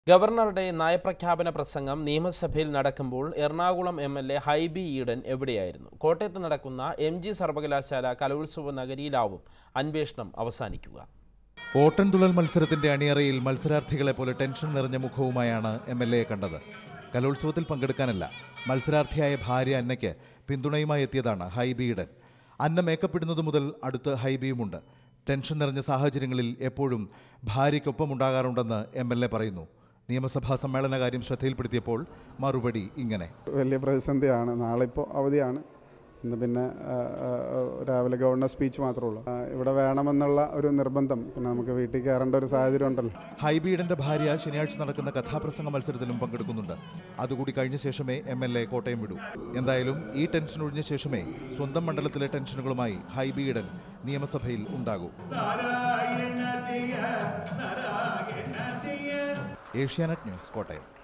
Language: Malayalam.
ഗവർണറുടെ നയപ്രഖ്യാപന പ്രസംഗം നിയമസഭയിൽ നടക്കുമ്പോൾ എറണാകുളം എം.എൽ.എ. ഹൈബി ഈഡൻ എവിടെയായിരുന്നു? കോട്ടയത്ത് നടക്കുന്ന എം.ജി. സർവകലാശാല കലോത്സവ നഗരിയിലാവും അന്വേഷണം അവസാനിക്കുക. ഓട്ടൻതുള്ളൽ മത്സരത്തിന്റെ അണിയറയിൽ മത്സരാർത്ഥികളെ പോലെ ടെൻഷൻ നിറഞ്ഞ മുഖവുമായാണ് എം.എൽ.എയെ കണ്ടത്. കലോത്സവത്തിൽ പങ്കെടുക്കാനല്ല, മത്സരാർത്ഥിയായ ഭാര്യ അന്നയ്ക്ക് പിന്തുണയുമായി എത്തിയതാണ് ഹൈബി ഈഡൻ. അന്ന മേക്കപ്പ് ഇടുന്നത് മുതൽ അടുത്ത് ഹൈബിയുമുണ്ട്. ടെൻഷൻ നിറഞ്ഞ സാഹചര്യങ്ങളിൽ എപ്പോഴും ഭാര്യയ്ക്കൊപ്പമുണ്ടാകാറുണ്ടെന്ന് എം.എൽ.എ. പറയുന്നു. നിയമസഭാ സമ്മേളന കാര്യം ശ്രദ്ധയിൽപ്പെടുത്തിയപ്പോൾ മറുപടി ഇങ്ങനെ: വലിയ പ്രതിസന്ധിയാണ്. നാളെ ഇപ്പോൾ അവധിയാണ്. ഇന്ന് പിന്നെ രാവിലെ ഗവർണർ സ്പീച്ച് മാത്രമേ ഉള്ളൂ. ഇവിടെ വേണമെന്നുള്ള ഒരു നിർബന്ധം, പിന്നെ നമുക്ക് വീട്ടിൽ കയറേണ്ട ഒരു സാഹചര്യം ഉണ്ടല്ലോ. ഹൈബി ഈഡന്റെ ഭാര്യ ശനിയാഴ്ച നടക്കുന്ന കഥാപ്രസംഗ മത്സരത്തിലും പങ്കെടുക്കുന്നുണ്ട്. അതുകൂടി കഴിഞ്ഞ ശേഷമേ എം.എൽ.എ. കോട്ടയം വിടൂ. എന്തായാലും ഈ ടെൻഷൻ ഒഴിഞ്ഞ ശേഷമേ സ്വന്തം മണ്ഡലത്തിലെ ടെൻഷനുകളുമായി ഹൈബി ഈഡൻ നിയമസഭയിൽ ഉണ്ടാകൂ. ഏഷ്യാനെറ്റ് ന്യൂസ്, കോട്ടയം.